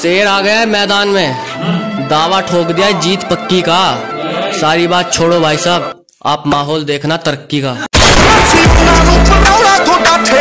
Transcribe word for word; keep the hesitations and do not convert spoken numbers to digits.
शेर आ गया है मैदान में, दावा ठोक दिया जीत पक्की का। सारी बात छोड़ो भाई साहब, आप माहौल देखना तरक्की का।